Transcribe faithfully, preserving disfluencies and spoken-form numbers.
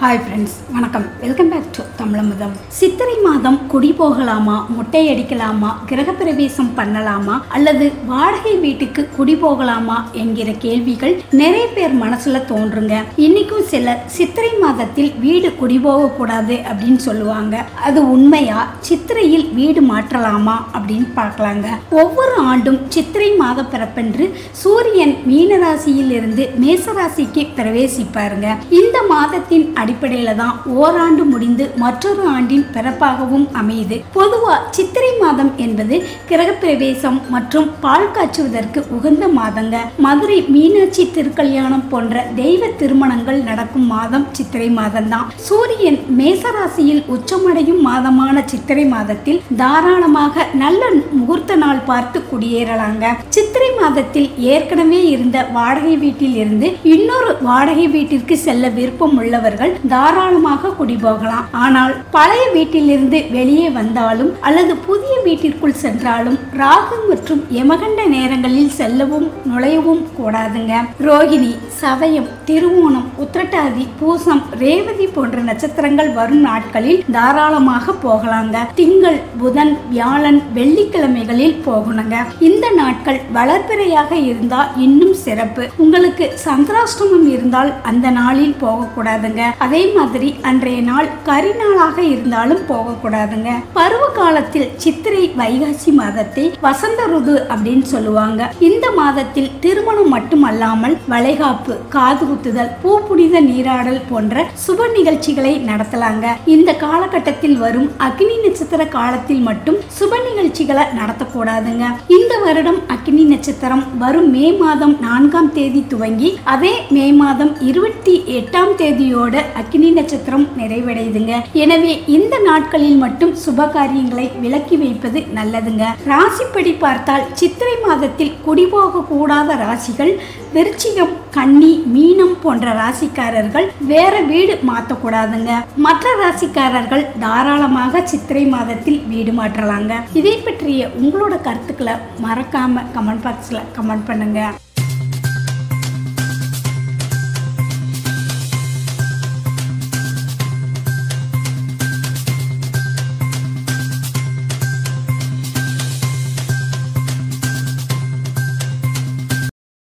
Hi friends, வணக்கம். Welcome back to Tamizhamudham. சித்திரை மாதம் குடி போகலாமா, முட்டை அடிக்கலாமா, கிரகப்பிரவேசம் பண்ணலாமா அல்லது வாடகை வீட்டுக்கு குடி போகலாமா என்கிற கேள்விகள் நிறைய பேர் மனசுல தோன்றுங்க. இன்னைக்கும் சிலர் சித்திரை மாதத்தில் வீடு குடி போகக்கூடாது அப்படின்னு சொல்லுவாங்க. அது உண்மையா? சித்திரையில் வீடு மாற்றலாமா அப்படின்னு பார்க்கலாங்க. ஒவ்வொரு ஆண்டும் சித்திரை மாத பிறப்பென்று சூரியன் மீனராசியில் இருந்து மேசராசிக்கு பிரவேசிப்பாருங்க. இந்த மாதத்தின் அடிப்படையில தான் ஓராண்டு முடிந்து மற்றொரு ஆண்டின் பிறப்பாகவும் அமையுது. பொதுவா சித்திரை மாதம் என்பது கிரகப்பிரவேசம் மற்றும் பால் காய்ச்சுவதற்கு உகந்த மாதங்க. மதுரை மீனாட்சி திருக்கல்யாணம் போன்ற தெய்வ திருமணங்கள் நடக்கும் மாதம் சித்திரை மாதம் தான். சூரியன் மேசராசியில் உச்சமடையும் மாதமான சித்திரை மாதத்தில் தாராளமாக நல்ல முகூர்த்த நாள் பார்த்து குடியேறலாங்க. சித்திரை மாதத்தில் ஏற்கனவே இருந்த வாடகை வீட்டில் இருந்து இன்னொரு வாடகை வீட்டிற்கு செல்ல விருப்பம் உள்ளவர்கள் தாராளமாக குடிபோகலாம். ஆனால் பழைய வீட்டிலிருந்து வெளியே வந்தாலும் அல்லது புதிய வீட்டிற்குள் சென்றாலும் ராகு மற்றும் யமகண்ட நேரங்களில் செல்லவும் நுழையவும் கூடாதுங்க. ரோகிணி, சதயம், திருவோணம், உத்திரட்டாதி, பூசம், ரேவதி போன்ற நட்சத்திரங்கள் வரும் நாட்களில் தாராளமாக போகலாங்க. திங்கள், புதன், வியாழன், வெள்ளிக்கிழமைகளில் போகணுங்க. இந்த நாட்கள் வளர்பிறையாக இருந்தால் இன்னும் சிறப்பு. உங்களுக்கு சந்திராஷ்டமம் இருந்தால் அந்த நாளில் போகக்கூடாதுங்க. அதே மாதிரி அன்றைய நாள் கரிநாளாக இருந்தாலும் போகக்கூடாதுங்க. பருவ காலத்தில் சித்திரை வைகாசி மாதத்தை வசந்த ருது அப்படின்னு சொல்லுவாங்க. இந்த மாதத்தில் திருமணம் மட்டுமல்லாமல் வளைகாப்பு, காது குத்துதல், பூ புனித நீராடல் போன்ற சுப நிகழ்ச்சிகளை நடத்தலாங்க. இந்த காலகட்டத்தில் வரும் அக்னி நட்சத்திர காலத்தில் மட்டும் சுப நிகழ்ச்சிகளை நடத்தக்கூடாதுங்க. இந்த வருடம் அக்னி நட்சத்திரம் வரும் மே மாதம் நான்காம் தேதி துவங்கி அதே மே மாதம் இருபத்தி எட்டாம் தேதியோட அக்னி நட்சத்திரம் நிறைவடையுதுங்க. எனவே இந்த நாட்களில் மட்டும் சுப காரியங்களை விலக்கி வைப்பது நல்லதுங்க. ராசிப்படி பார்த்தால் சித்திரை மாதத்தில் குடிபோக கூடாத ராசிகள் விருச்சிகம், கன்னி, மீனம் போன்ற ராசிக்காரர்கள் வேற வீடு மாற்றக்கூடாதுங்க. மற்ற ராசிக்காரர்கள் தாராளமாக சித்திரை மாதத்தில் வீடு மாற்றலாங்க. இதை பற்றிய உங்களோட கருத்துக்களை மறக்காம கமெண்ட் பாக்ஸ்ல கமெண்ட் பண்ணுங்க.